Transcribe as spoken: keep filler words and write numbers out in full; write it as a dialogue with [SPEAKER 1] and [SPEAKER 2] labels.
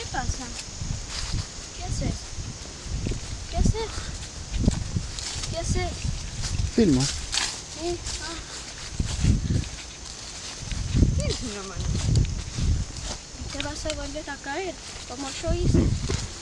[SPEAKER 1] pasa? ¿Qué haces? ¿Qué haces? ¿Qué haces?
[SPEAKER 2] Filma.
[SPEAKER 1] Sí. Ah. ¿Qué es una mano? Te vas a volver a caer, como yo hice.